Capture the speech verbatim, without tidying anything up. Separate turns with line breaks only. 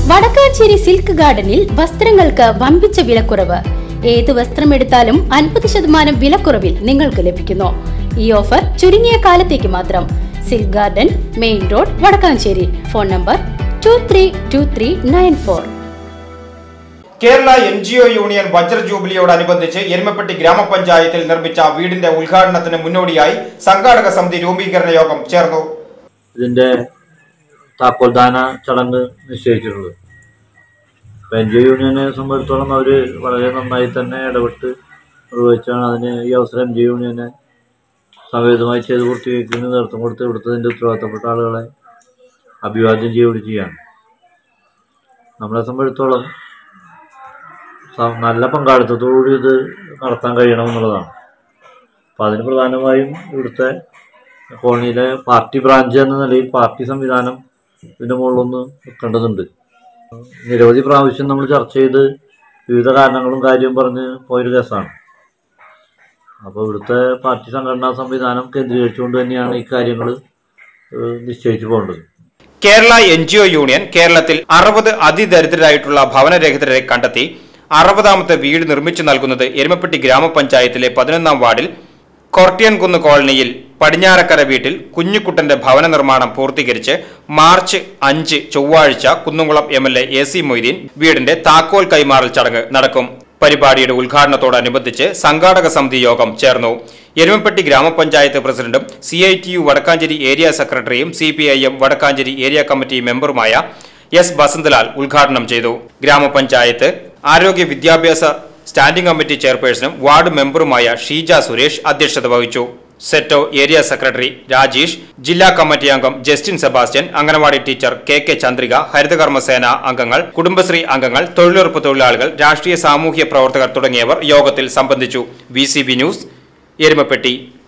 Vadakkanchery silk ഗാർഡനിൽ വസ്ത്രങ്ങൾക്ക് വമ്പിച്ച വിലക്കുറവ്. ഏത് വസ്ത്രമെടുത്താലും അൻപത് ശതമാനം വിലക്കുറവിൽ നിങ്ങൾക്ക് ലഭിക്കുന്നു. ഈ ഓഫർ ചുരുങ്ങിയ കാലത്തേക്ക് മാത്രം. Silk garden, main road, Vadakkanchery. Phone number two three two three nine four.
Kerala N G O union വജ്ര ജൂബിലിയോടനുബന്ധിച്ച് എരുമപ്പെട്ടി ഗ്രാമപഞ്ചായത്തിൽ നിർമ്മിച്ച വീടിന്റെ ഉദ്ഘാടനത്തിന് മുന്നോടിയായി സംഘാടക സമിതി രൂപീകരണ യോഗം ചേർന്നു.
ഇതിന്റെ താക്കോൽദാന ചടങ്ങ് നിശ്ചയിച്ചിട്ടുള്ളത്. എൻ ജി ഒ യൂണിയനെ സംബന്ധിച്ചിടത്തോളം അവർ വളരെ നന്നായി തന്നെ ഇടപെട്ട് നിർവഹിച്ചാണ് അതിന് ഈ അവസരം എൻ ജി ഒ യൂണിയനെ സമവേതമായി ചെയ്ത് പൂർത്തീകരിക്കുന്ന നേതൃത്വം കൊടുത്ത് ഇവിടുത്തതിൻ്റെ ഉത്തരവാദിത്തപ്പെട്ട ആളുകളെ അഭിവാദ്യം ചെയ്യുകയും ചെയ്യാണ്. നമ്മളെ സംബന്ധിച്ചിടത്തോളം നല്ല പങ്കാളിത്തത്തോടുകൂടി ഇത് നടത്താൻ കഴിയണമെന്നുള്ളതാണ്. അപ്പോൾ അതിന് പ്രധാനമായും ഇവിടുത്തെ കോളനിയിലെ പാർട്ടി ബ്രാഞ്ച് എന്ന നിലയിൽ പാർട്ടി സംവിധാനം ഇതിൻ്റെ മുകളിലൊന്ന് വെക്കേണ്ടതുണ്ട്. നിരവധി പ്രാവശ്യം നമ്മൾ ചർച്ച ചെയ്ത് വിവിധ കാരണങ്ങളും കാര്യവും പറഞ്ഞ് പോയൊരു കേസാണ്. അപ്പോൾ ഇവിടുത്തെ പാർട്ടി സംഘടനാ സംവിധാനം കേന്ദ്രീകരിച്ചുകൊണ്ട് തന്നെയാണ് ഈ കാര്യങ്ങൾ നിശ്ചയിച്ചു പോകേണ്ടത്.
Kerala N G O union കേരളത്തിൽ അറുപത് അതിദരിദ്രരായിട്ടുള്ള ഭവനരഹിതരെ കണ്ടെത്തി അറുപതാമത്തെ വീട് നിർമ്മിച്ചു നൽകുന്നത് എരുമപ്പെട്ടി ഗ്രാമപഞ്ചായത്തിലെ പതിനൊന്നാം വാർഡിൽ കൊർട്ടിയൻകുന്ന് കോളനിയിൽ പടിഞ്ഞാറക്കര വീട്ടിൽ കുഞ്ഞുകുട്ടന്റെ ഭവന നിർമ്മാണം പൂർത്തീകരിച്ച് മാർച്ച് അഞ്ച് ചൊവ്വാഴ്ച Kunnamkulam M L A A C Moideen വീടിന്റെ താക്കോൽ കൈമാറൽ ചടങ്ങ് നടക്കും. പരിപാടിയുടെ ഉദ്ഘാടനത്തോടനുബന്ധിച്ച് സംഘാടക സമിതി യോഗം ചേർന്നു. എരുമപ്പെട്ടി ഗ്രാമപഞ്ചായത്ത് പ്രസിഡന്റും C I T U Vadakkanchery area സെക്രട്ടറിയും C P I M Vadakkanchery area committee മെമ്പറുമായ എസ് ബസന്തലാൽ ഉദ്ഘാടനം ചെയ്തു. ഗ്രാമപഞ്ചായത്ത് ആരോഗ്യ വിദ്യാഭ്യാസ സ്റ്റാൻഡിംഗ് കമ്മിറ്റി ചെയർപേഴ്സണും വാർഡ് മെമ്പറുമായ ഷീജ സുരേഷ് അധ്യക്ഷത വഹിച്ചു. സെറ്റോ ഏരിയ സെക്രട്ടറി രാജേഷ്, ജില്ലാ കമ്മിറ്റി അംഗം Justin Sebastian, anganwadi teacher K K Chandrika, Harithakarmasena അംഗങ്ങൾ, കുടുംബശ്രീ അംഗങ്ങൾ, തൊഴിലുറപ്പ് തൊഴിലാളികൾ, രാഷ്ട്രീയ സാമൂഹ്യ പ്രവർത്തകർ തുടങ്ങിയവർ യോഗത്തിൽ സംബന്ധിച്ചു. V C B news, Erumapetty.